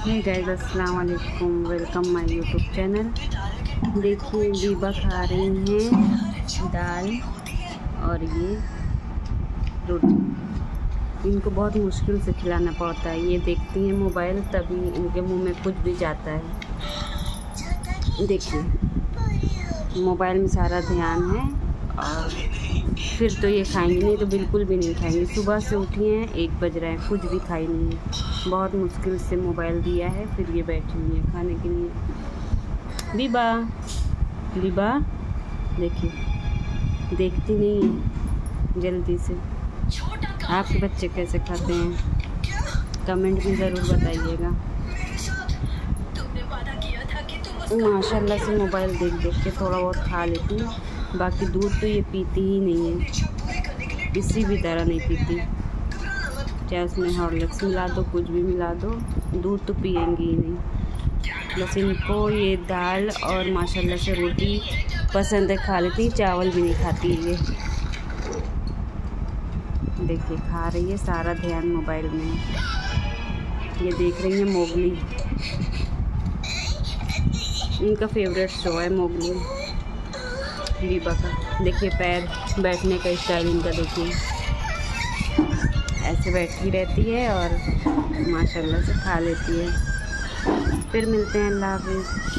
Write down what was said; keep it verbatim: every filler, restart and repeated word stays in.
Hey guys, अस्सलाम वालेकुम, welcome my YouTube channel. देखिए बीबा खा रही हैं दाल और ये रोटी। इनको बहुत मुश्किल से खिलाना पड़ता है। ये देखती हैं मोबाइल तभी इनके मुंह में कुछ भी जाता है। देखिए मोबाइल में सारा ध्यान है और फिर तो ये खाएंगी, नहीं तो बिल्कुल भी नहीं खाएंगी। सुबह से उठी हैं, एक बज रहा है, कुछ भी खाई नहीं है। बहुत मुश्किल से मोबाइल दिया है, फिर ये बैठी हुई है खाने के लिए। बीबा बीबा देखिए, देखती नहीं है जल्दी से। आपके बच्चे कैसे खाते हैं कमेंट में ज़रूर बताइएगा। माशाल्लाह से मोबाइल देख देख के थोड़ा बहुत खा लेती हूँ, बाकी दूध तो ये पीती ही नहीं है, किसी भी तरह नहीं पीती। चाहे उसमें हॉर्लिक्स मिला दो, कुछ भी मिला दो, दूध तो पिएंगी ही नहीं। बस इनको ये दाल और माशाल्लाह से रोटी पसंद है, खा लेती। चावल भी नहीं खाती ये। देखिए खा रही है, सारा ध्यान मोबाइल में है। ये देख रही है मोगली, इनका फेवरेट शो है मोगली बीबा का। देखिए पैर, बैठने का स्टाइल इनका देखिए, ऐसे बैठी रहती है और माशाल्लाह से खा लेती है। फिर मिलते हैं, अल्लाह हाफ़िज़।